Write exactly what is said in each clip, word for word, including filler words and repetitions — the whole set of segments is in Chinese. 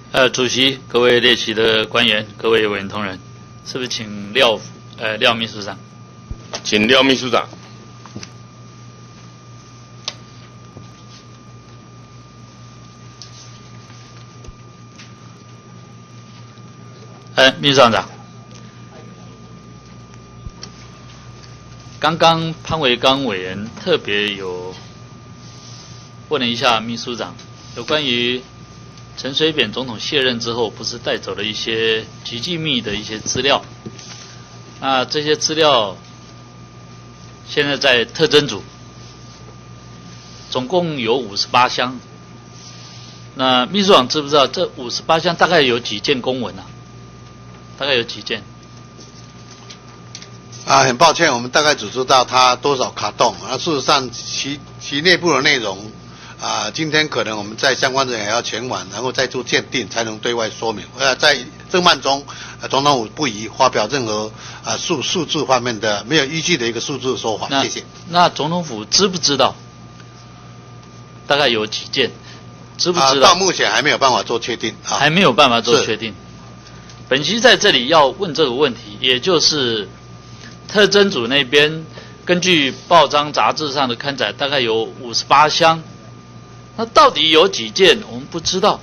呃，主席、各位列席的官员、各位委员同仁，是不是请廖呃廖秘书长？ 请廖秘书长。 呃，秘书长长，刚刚潘维刚委员特别有问了一下秘书长，有关于陈水扁总统卸任之后，不是带走了一些极机密的一些资料？那这些资料现在在特侦组，总共有五十八箱。那秘书长知不知道这五十八箱大概有几件公文啊？大概有几件？ 啊，很抱歉，我们大概只知道它多少卡洞，啊，事实上其其内部的内容。啊，今天可能我们在相关人员要前往，然后再做鉴定，才能对外说明。呃，在政办中，呃，总统府不宜发表任何啊数数字方面的没有依据的一个数字说法。谢谢。 那总统府知不知道？大概有几件？知不知道？ 啊，到目前还没有办法做确定。啊、 还没有办法做确定。本席在这里要问这个问题，也就是特侦组那边根据报章杂志上的刊载，大概有五十八箱。那到底有几件我们不知道。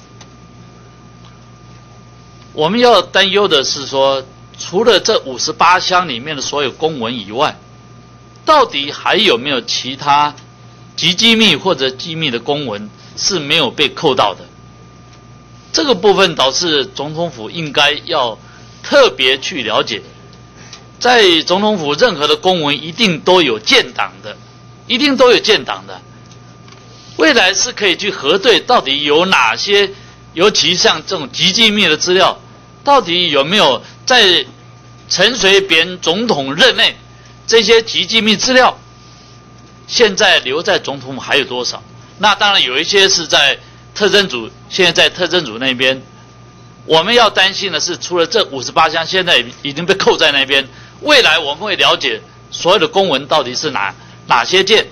我们要担忧的是说，除了这五十八箱里面的所有公文以外，到底还有没有其他极机密或者机密的公文是没有被扣到的？这个部分倒是总统府应该要特别去了解。在总统府任何的公文一定都有建档的，一定都有建档的。未来是可以去核对到底有哪些，尤其像这种极机密的资料，到底有没有在陈水扁总统任内这些极机密资料，现在留在总统府还有多少？那当然有一些是在特侦组，现在在特侦组那边，我们要担心的是，除了这五十八箱现在已经被扣在那边，未来我们会了解所有的公文到底是哪哪些件。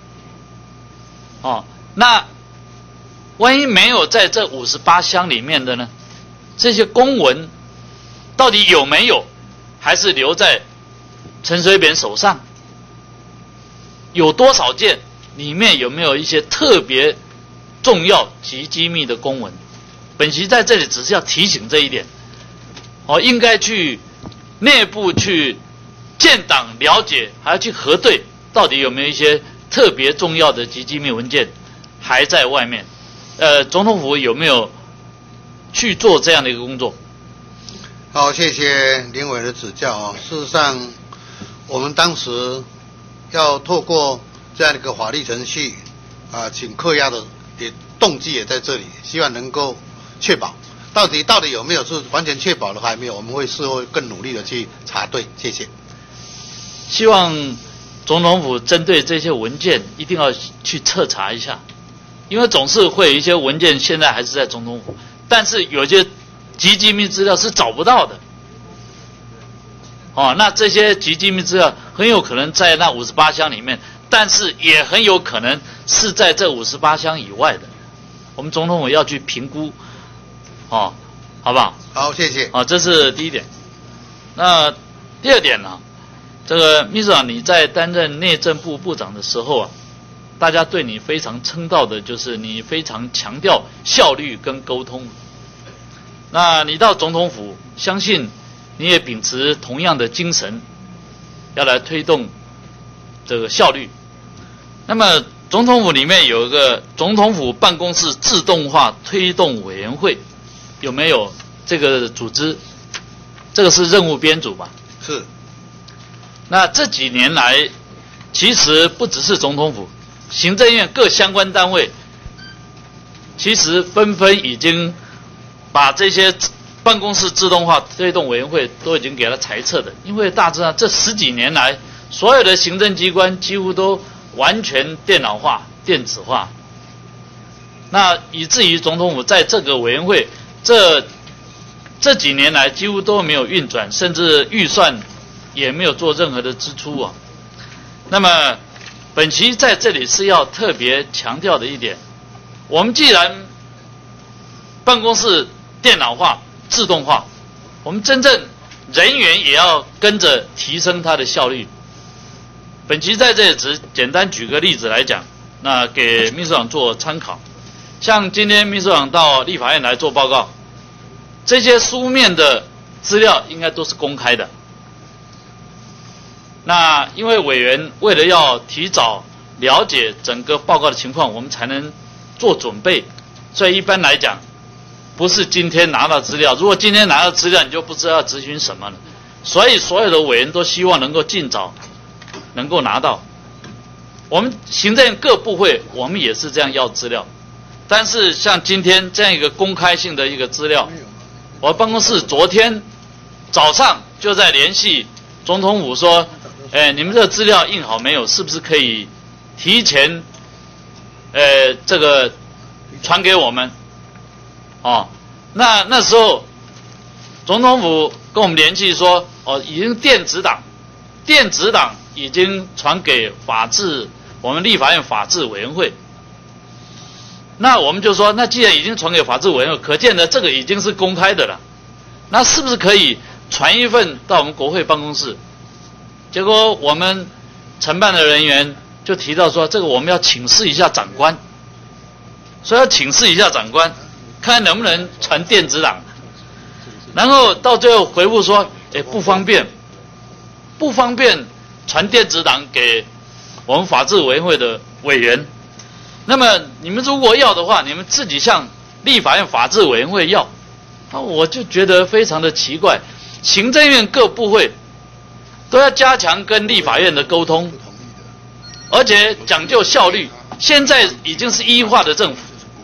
哦，那万一没有在这五十八箱里面的呢？这些公文到底有没有，还是留在陈水扁手上？有多少件？里面有没有一些特别重要及机密的公文？本席在这里只是要提醒这一点，哦，应该去内部去建档了解，还要去核对，到底有没有一些特别重要的及机密文件还在外面？呃，总统府有没有去做这样的一个工作？ 好，谢谢林委的指教啊。事实上，我们当时要透过这样的一个法律程序啊，请扣押的也动机也在这里，希望能够确保到底到底有没有是完全确保的还没有，我们会事后更努力的去查对。谢谢。 希望总统府针对这些文件一定要去彻查一下，因为总是会有一些文件现在还是在总统府，但是有些极机密资料是找不到的。哦，那这些极机密资料很有可能在那五十八箱里面，但是也很有可能是在这五十八箱以外的。我们总统府要去评估，哦，好不好？ 好，谢谢。 好，这是第一点。那第二点呢？这个秘书长，你在担任内政部部长的时候啊，大家对你非常称道的就是你非常强调效率跟沟通。那你到总统府，相信你也秉持同样的精神，要来推动这个效率。那么总统府里面有一个总统府办公室自动化推动委员会，有没有这个组织？这个是任务编组吧？ 是。 那这几年来，其实不只是总统府，行政院各相关单位，其实纷纷已经把这些办公室自动化推动委员会都已经给它裁撤的，因为大致上这十几年来，所有的行政机关几乎都完全电脑化、电子化，那以至于总统府在这个委员会这这几年来几乎都没有运转，甚至预算也没有做任何的支出啊。那么本期在这里是要特别强调的一点，我们既然办公室电脑化、自动化，我们真正人员也要跟着提升它的效率。本期在这里只简单举个例子来讲，那给秘书长做参考。像今天秘书长到立法院来做报告，这些书面的资料应该都是公开的。那因为委员为了要提早了解整个报告的情况，我们才能做准备，所以一般来讲，不是今天拿到资料，如果今天拿到资料，你就不知道要咨询什么了。所以所有的委员都希望能够尽早能够拿到。我们行政院各部会，我们也是这样要资料，但是像今天这样一个公开性的一个资料，我办公室昨天早上就在联系总统府说，哎，你们这个资料印好没有？是不是可以提前，呃，这个传给我们？哦，那那时候总统府跟我们联系说，哦，已经电子档，电子档已经传给法制，我们立法院法制委员会。那我们就说，那既然已经传给法制委员会，可见的这个已经是公开的了，那是不是可以传一份到我们国会办公室？结果我们承办的人员就提到说，这个我们要请示一下长官，所以要请示一下长官，看能不能传电子档。然后到最后回复说，哎，不方便，不方便传电子档给我们法制委员会的委员。那么你们如果要的话，你们自己向立法院法制委员会要。那我就觉得非常的奇怪，行政院各部会都要加强跟立法院的沟通，而且讲究效率。现在已经是一化的政府，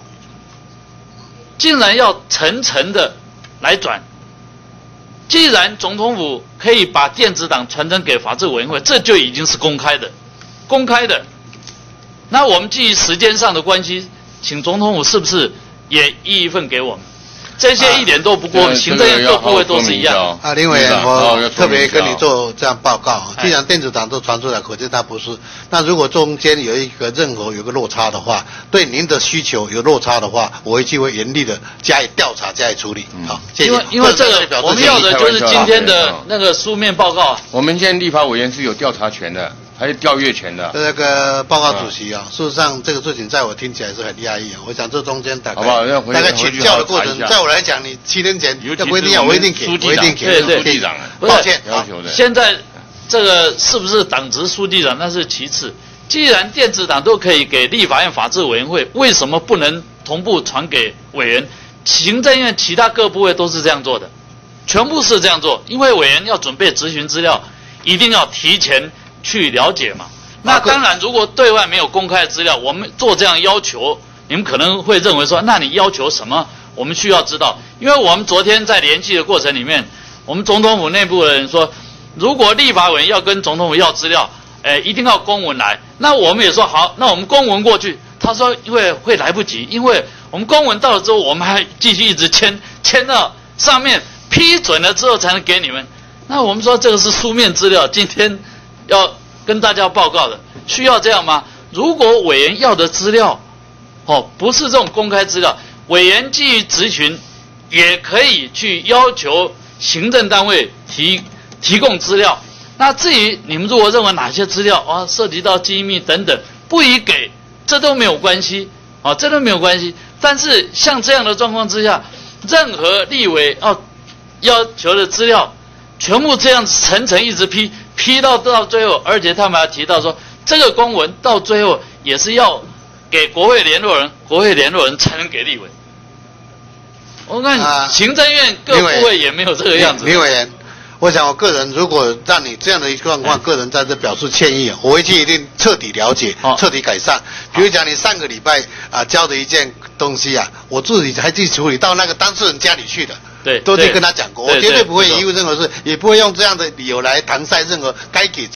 竟然要层层的来转。既然总统府可以把电子档传真给法制委员会，这就已经是公开的，公开的。那我们基于时间上的关系，请总统府是不是也译一份给我们？这些一点都不过，行政院各部会都是一样。 啊，林委员，我特别跟你做这样报告。既然电子档都传出来，可见它不是。那如果中间有一个任何有个落差的话，对您的需求有落差的话，我会就会严厉的加以调查、加以处理。好，谢谢。 因为因为这个我们要的就是今天的那个书面报告。 我们现在立法委员是有调查权的。还有调阅权的。 这个报告主席啊，事实上这个事情在我听起来是很压抑啊。我想这中间大概大概请教的过程，在我来讲，你七年前要不一定要，我一定给，我一定给。 对对， 书记长， 抱歉要求的。 现在这个是不是党职书记长那是其次，既然电子档都可以给立法院法制委员会，为什么不能同步传给委员？行政院其他各部会都是这样做的，全部是这样做，因为委员要准备质询资料，一定要提前去了解嘛。那当然，如果对外没有公开的资料，我们做这样要求，你们可能会认为说，那你要求什么？我们需要知道，因为我们昨天在联系的过程里面，我们总统府内部的人说，如果立法委员要跟总统府要资料，哎，一定要公文来。那我们也说好，那我们公文过去。他说，因为会来不及，因为我们公文到了之后，我们还继续一直签，签到上面批准了之后才能给你们。那我们说这个是书面资料，今天要跟大家报告的，需要这样吗？如果委员要的资料，哦，不是这种公开资料，委员基于质询，也可以去要求行政单位提提供资料。那至于你们如果认为哪些资料啊涉及到机密等等，不予给，这都没有关系，啊，这都没有关系。但是像这样的状况之下，任何立委要要求的资料，全部这样层层一直批。批到到最后，而且他们还提到说，这个公文到最后也是要给国会联络人，国会联络人才能给立委。我看行政院各部会也没有这个样子。 林委员，我想我个人如果让你这样的一个状况，个人在这表示歉意，我会去一定彻底了解、彻底改善。比如讲你上个礼拜啊交的一件东西啊，我自己还去处理到那个当事人家里去的。 对， 都去跟他讲过，我绝对不会因为任何事，也不会用这样的理由来搪塞任何该给